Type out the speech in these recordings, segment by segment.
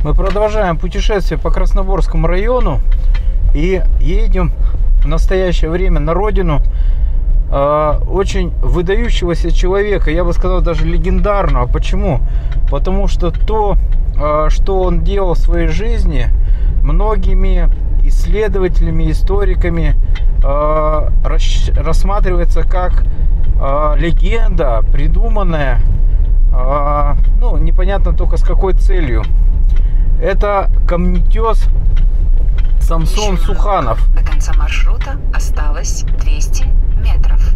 Мы продолжаем путешествие по Красногорскому району и едем в настоящее время на родину очень выдающегося человека, я бы сказал, даже легендарного. Почему? Потому что то, что он делал в своей жизни, многими исследователями, историками рассматривается как легенда, придуманная, ну, непонятно только с какой целью. Это камнетес Самсон Суханов. До конца маршрута осталось 200 метров.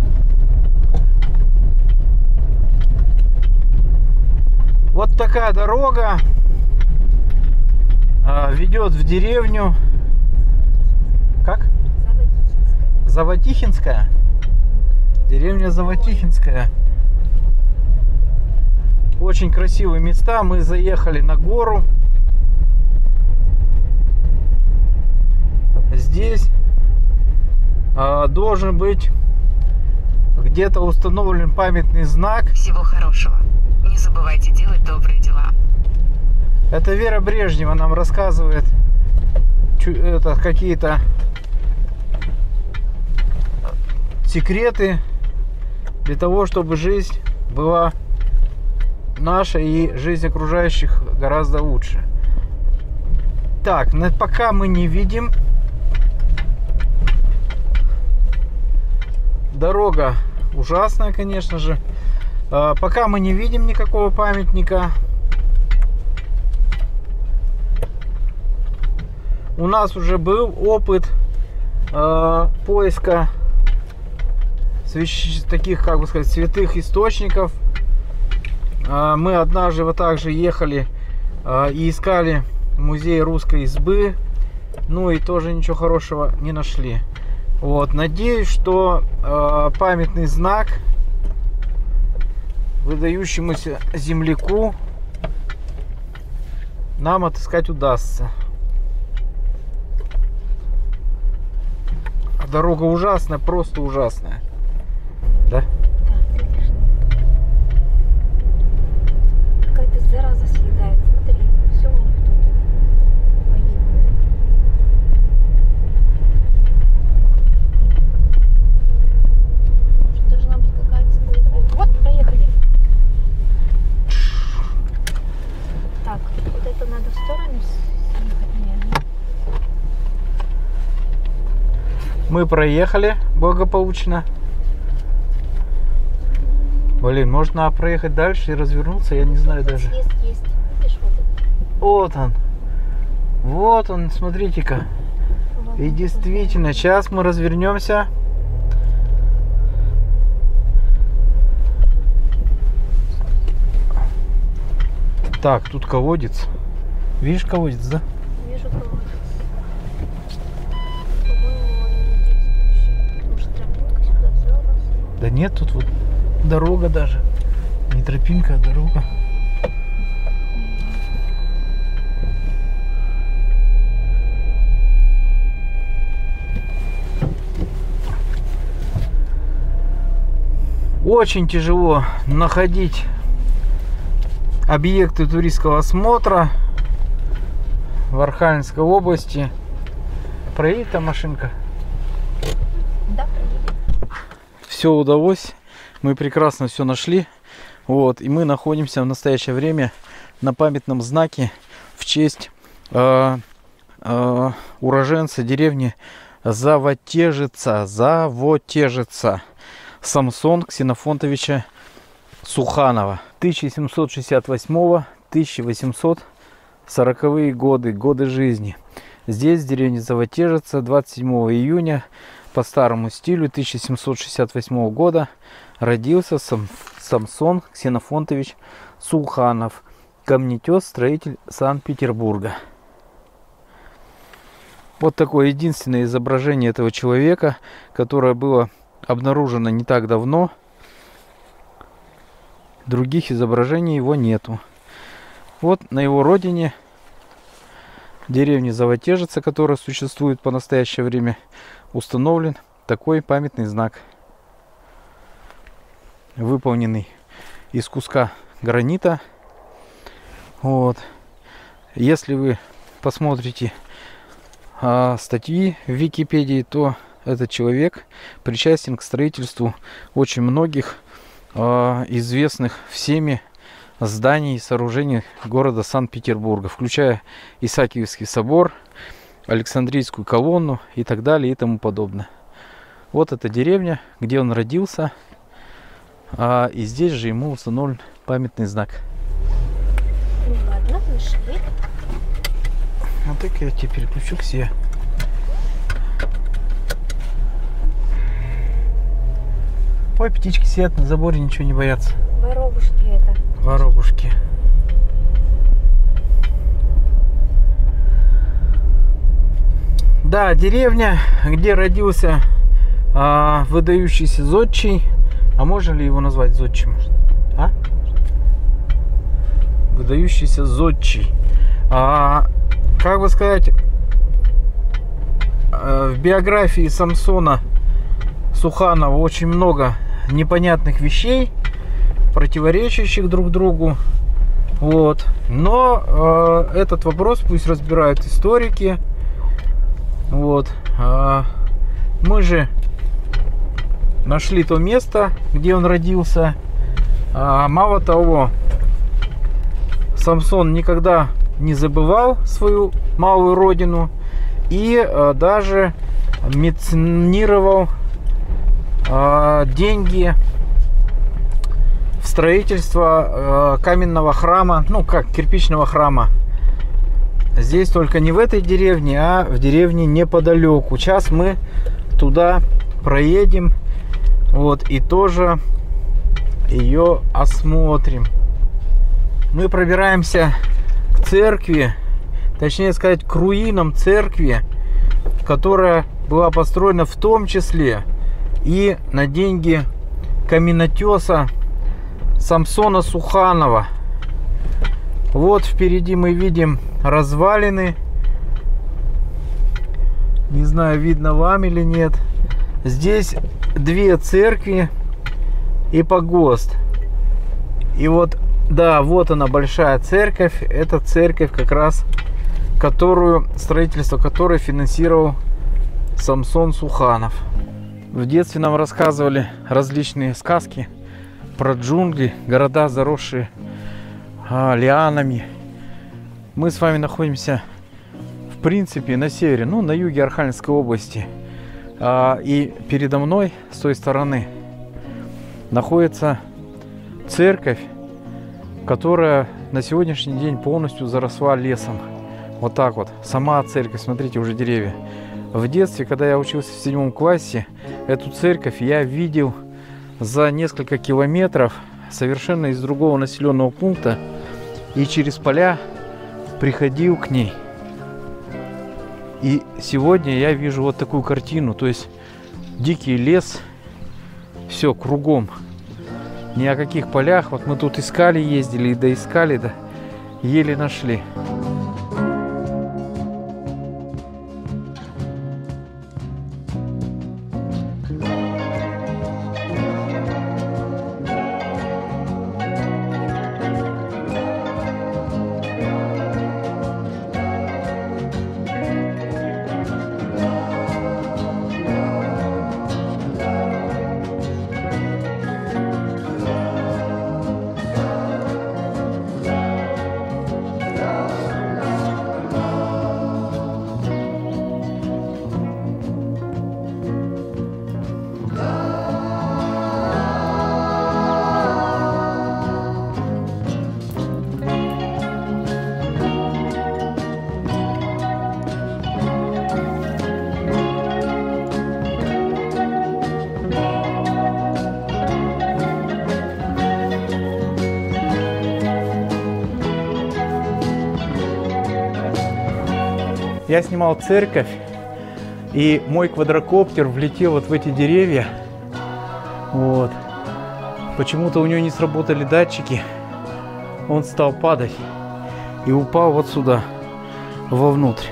Вот такая дорога ведет в деревню. Как? Завотихинская. Деревня Завотихинская. Очень красивые места. Мы заехали на гору. Здесь должен быть где-то установлен памятный знак. Всего хорошего. Не забывайте делать добрые дела. Это Вера Брежнева нам рассказывает какие-то секреты для того, чтобы жизнь была наша и жизнь окружающих гораздо лучше. Так, пока мы не видим. Дорога ужасная, конечно же. Пока мы не видим никакого памятника. У нас уже был опыт поиска таких, как бы сказать, святых источников. Мы однажды вот так же ехали и искали музей русской избы. Ну и тоже ничего хорошего не нашли. Вот, надеюсь, что памятный знак выдающемуся земляку нам отыскать удастся. Дорога ужасная, просто ужасная. Да? Да, конечно. Какая-то зараза съедает. Смотри, все у них тут военное. Может, должна быть какая-то... Вот, проехали. Так, вот это надо в сторону съехать. Нет. Мы проехали благополучно. Блин, можно проехать дальше и развернуться, я не знаю даже. Есть. Видишь, Вот он. Вот он, смотрите-ка. вот И он. действительно, сейчас мы развернемся. Так, тут колодец. Видишь колодец, да? Вижу колодец. По-моему, он не действующий. Может, тропинка сюда взялась? Да нет, тут вот дорога даже. Не тропинка, а дорога. Очень тяжело находить объекты туристского осмотра в Архангельской области. Проедет там машинка? Да, проедет. Все удалось. Мы прекрасно все нашли. Вот. И мы находимся в настоящее время на памятном знаке в честь уроженца деревни Завотежица Самсон Ксенофонтовича Суханова. 1768-1840 годы жизни. Здесь, в деревне Завотежица, 27 июня по старому стилю 1768 года родился Самсон Ксенофонтович Суханов, камнетес, строитель Санкт-Петербурга. Вот такое единственное изображение этого человека, которое было обнаружено не так давно. Других изображений его нету. Вот на его родине, деревне Завотежица, которая существует по настоящее время, установлен такой памятный знак, выполненный из куска гранита. Вот. Если вы посмотрите статьи в Википедии, то этот человек причастен к строительству очень многих известных всеми зданий и сооружений города Санкт-Петербурга, включая Исаакиевский собор, Александрийскую колонну и так далее и тому подобное. Вот эта деревня, где он родился, и здесь же ему установлен памятный знак. Ну ладно, нашли. Вот так я теперь переключу к себе. Ой, птички сидят на заборе, ничего не боятся. Воробушки это. Воробушки. Да, деревня, где родился выдающийся зодчий. А можно ли его назвать зодчим? А? Выдающийся зодчий. Как бы сказать, в биографии Самсона Суханова очень много непонятных вещей, противоречащих друг другу. Вот. Но этот вопрос пусть разбирают историки. Вот. Мы же нашли то место, где он родился. Мало того, Самсон никогда не забывал свою малую родину и даже меценировал деньги в строительство каменного храма, ну как кирпичного храма. Здесь только не в этой деревне, а в деревне неподалеку. Сейчас мы туда проедем, вот, и тоже ее осмотрим. Мы пробираемся к церкви, точнее сказать, к руинам церкви, которая была построена в том числе и на деньги каменотеса Самсона Суханова. Вот впереди мы видим развалины. Не знаю, видно вам или нет. Здесь две церкви и погост. И вот, да, вот она, большая церковь. Это церковь как раз, строительство которой финансировал Самсон Суханов. В детстве нам рассказывали различные сказки про джунгли, города, заросшие лианами. Мы с вами находимся, в принципе, на севере, ну, на юге Архангельской области. И передо мной, с той стороны, находится церковь, которая на сегодняшний день полностью заросла лесом. Вот так вот. Сама церковь, смотрите, уже деревья. В детстве, когда я учился в 7 классе, эту церковь я видел за несколько километров, совершенно из другого населенного пункта, и через поля приходил к ней. И сегодня я вижу вот такую картину, то есть дикий лес, все кругом, ни о каких полях. Вот мы тут искали, ездили и доискали, да еле нашли. Я снимал церковь, и мой квадрокоптер влетел вот в эти деревья. Вот. Почему-то у него не сработали датчики. Он стал падать и упал вот сюда, вовнутрь.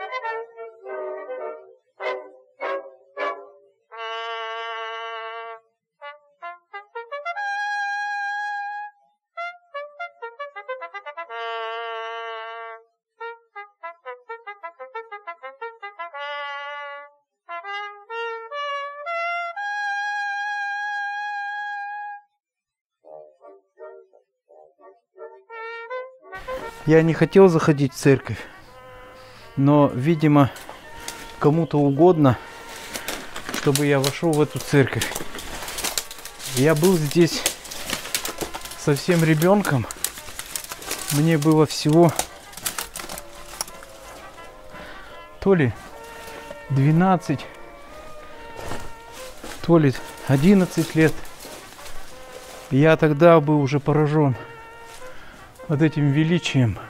Я не хотел заходить в церковь, но, видимо, кому-то угодно, чтобы я вошел в эту церковь. Я был здесь совсем ребенком. Мне было всего то ли 12, то ли 11 лет. Я тогда был уже поражен вот этим величием,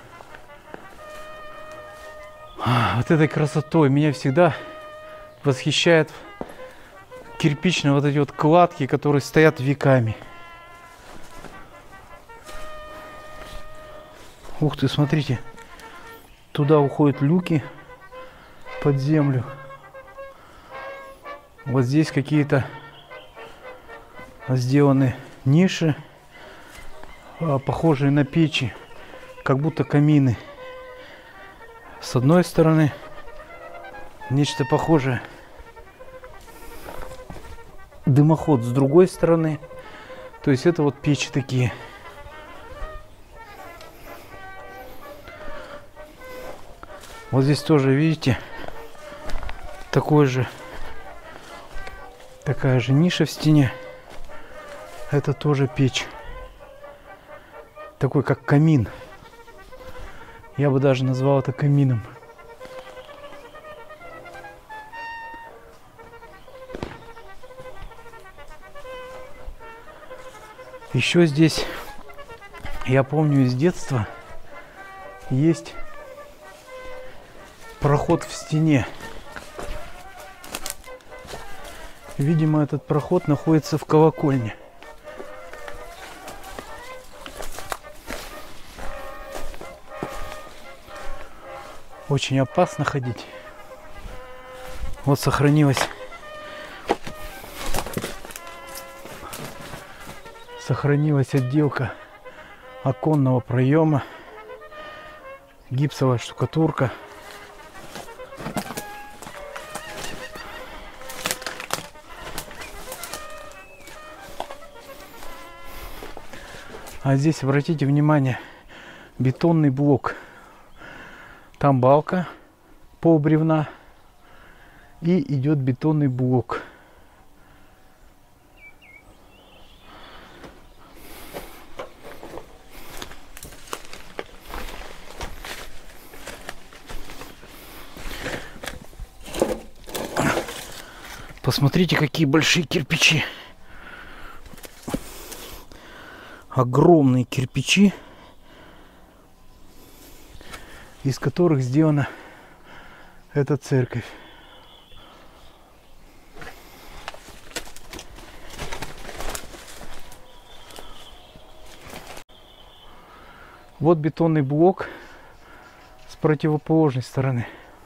вот этой красотой. Меня всегда восхищает кирпичные вот эти вот кладки, которые стоят веками. Ух ты, смотрите, туда уходят люки под землю. Вот здесь какие-то сделаны ниши, похожие на печи, как будто камины. С одной стороны нечто похожее, дымоход с другой стороны. То есть это вот печи такие. Вот здесь тоже, видите, такая же ниша в стене. Это тоже печь. Такой как камин. Я бы даже назвал это камином. Еще здесь, я помню из детства, есть проход в стене. Видимо, этот проход находится в колокольне. Очень опасно ходить. Вот сохранилась отделка оконного проема, гипсовая штукатурка. А здесь, обратите внимание, бетонный блок. Там балка полбревна и идет бетонный блок. Посмотрите, какие большие кирпичи. Огромные кирпичи, из которых сделана эта церковь. Вот бетонный блок с противоположной стороны.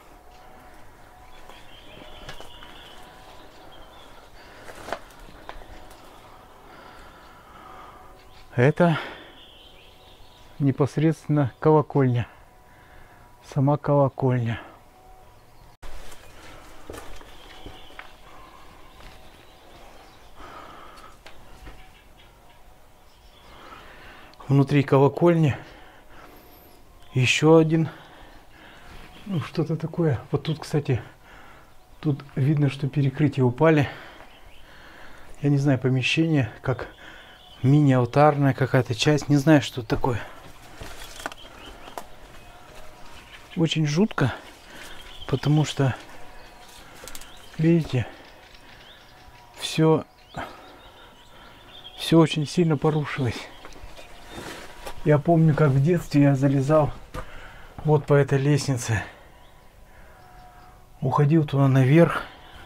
Это непосредственно колокольня. Сама колокольня. Внутри колокольни еще один, что-то такое. Вот тут, кстати, тут видно, что перекрытия упали. Я не знаю, помещение, как мини-алтарная какая-то часть. Не знаю, что это такое. Очень жутко, потому что, видите, все очень сильно порушилось. Я помню, как в детстве я залезал вот по этой лестнице, уходил туда наверх.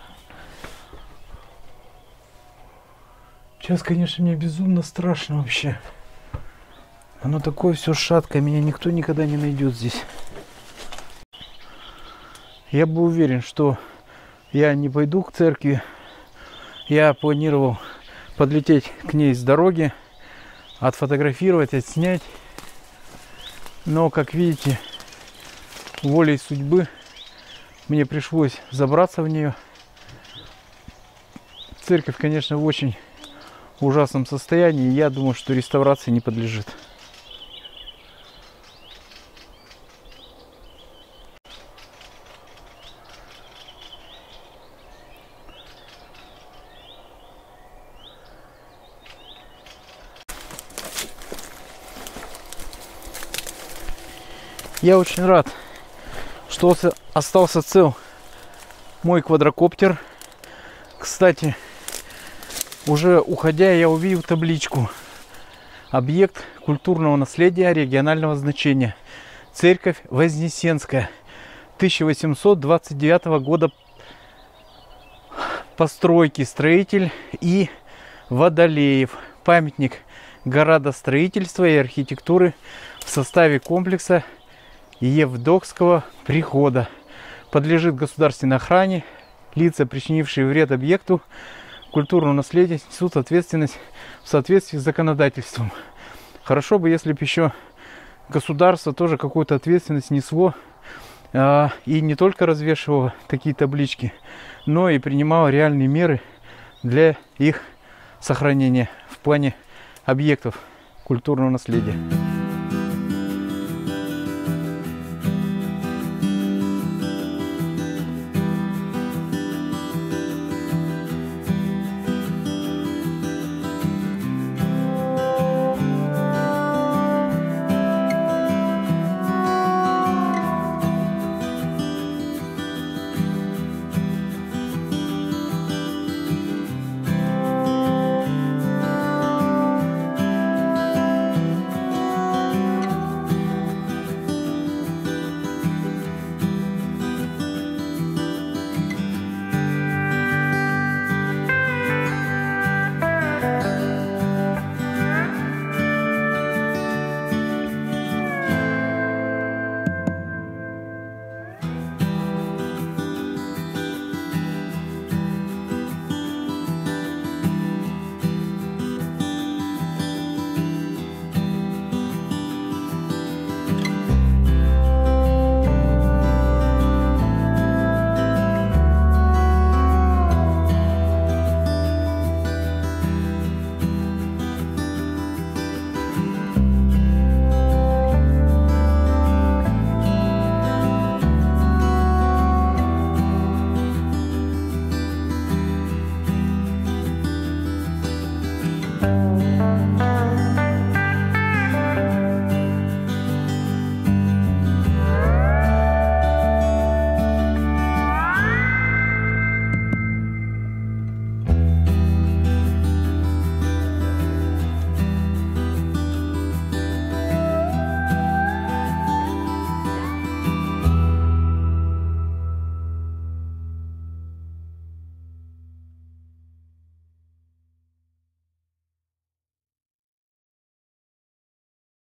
Сейчас, конечно, мне безумно страшно вообще. Оно такое все шаткое, меня никто никогда не найдет здесь. я был уверен, что я не пойду к церкви. Я планировал подлететь к ней с дороги, отфотографировать, отснять. Но, как видите, волей судьбы мне пришлось забраться в нее. Церковь, конечно, в очень ужасном состоянии. Я думаю, что реставрации не подлежит. Я очень рад, что остался цел мой квадрокоптер. Кстати, уже уходя, я увидел табличку: объект культурного наследия регионального значения. Церковь Вознесенская, 1829 года постройки, строитель И. Водолеев. Памятник градостроительства и архитектуры в составе комплекса Евдокского прихода. Подлежит государственной охране. Лица, причинившие вред объекту культурного наследия, несут ответственность в соответствии с законодательством. Хорошо бы, если бы еще государство тоже какую-то ответственность несло и не только развешивало такие таблички, но и принимало реальные меры для их сохранения в плане объектов культурного наследия.